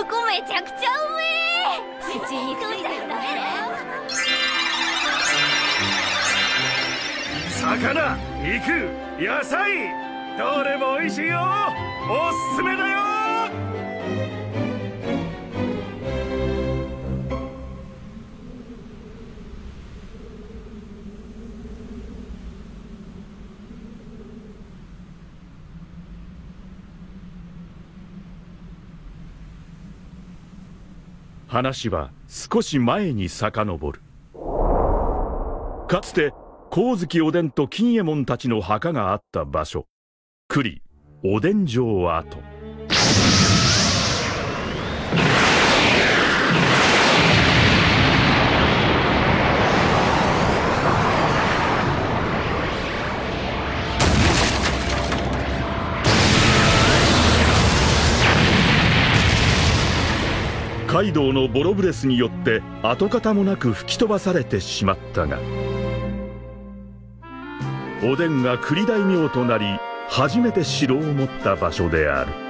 こめちゃくちゃうめえ。口についてるだけ魚、肉、野菜、どれも美味しいよ。おすすめだよ。 話は少し前に遡る。かつて光月おでんと金右衛門たちの墓があった場所、栗おでん城跡。カイドウのボロブレスによって跡形もなく吹き飛ばされてしまったが、おでんが栗大名となり初めて城を持った場所である。